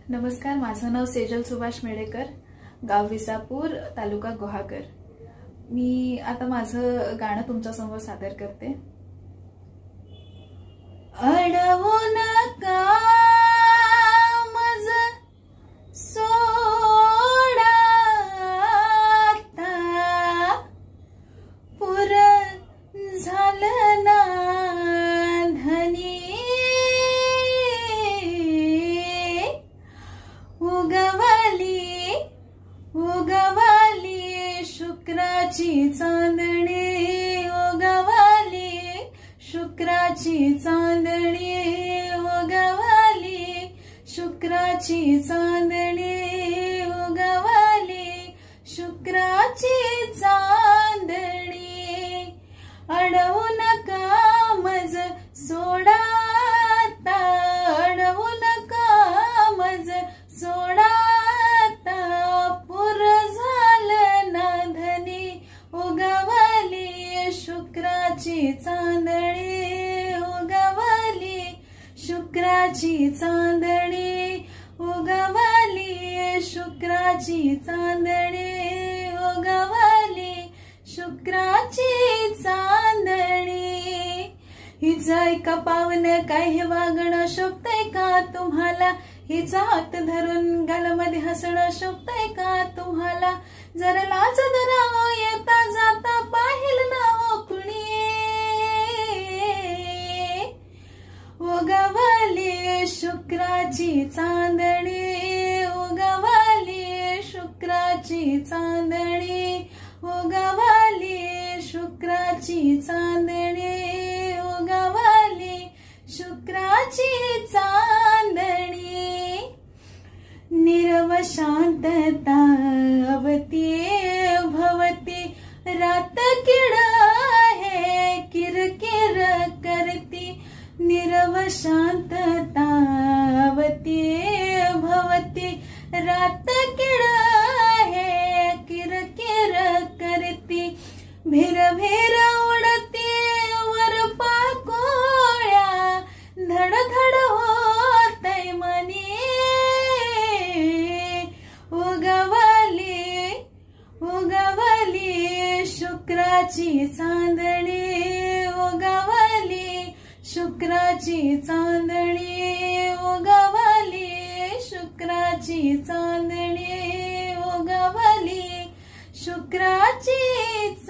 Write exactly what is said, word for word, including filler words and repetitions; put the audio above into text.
नमस्कार, माझं नाव सेजल सुभाष मेडेकर, गाव विसापूर, तालुका गुहागर। मी आता माझं गाणं तुमच्या समोर सादर करते। अडवू नका मज सोडा आता, पुर झालं ना धनी, उगवली उगवली शुक्राची चांदणी, उगवली शुक्राची चांदणी, उगवली शुक्राची चांदणी, उगवली शुक्राची चांदणी। अडवू नका मज सोडा आता, अडवू नका मज सोडा आता, पुर झालं ना धनी, उगवली शुक्राची चांदणी, उगवली शुक्राची चांदणी, उगवली शुक्राची चांदणी, उगवली शुक्राची चांदणी। हिचं ऐका पावन काय हे वागणं शोभतंय का तुम्हाला, हिचा हात धरून गालामध्ये हसणं शोभतंय का तुम्हाला, जरा लाज धरावं येता जाता पाहिलं ना हो कुणी, उगवली शुक्राची चांदणी, उगवली शुक्राची चांदणी, उगवली शुक्राची चांदणी, उगवली शुक्राची चांदणी। नीरव शांतता अवती भवती, रात किड है किरकिर करती, नीरव शांतता अवती भवती, रात किड है किरकिर करती, भेर भेर उडती वर पाकोळ्या, धड धड होतय मनी, उगवली उगवली शुक्राची चांदणी, उगवली शुक्राची चांदणी, उगवली शुक्राची चांदणी, उगवली शुक्राची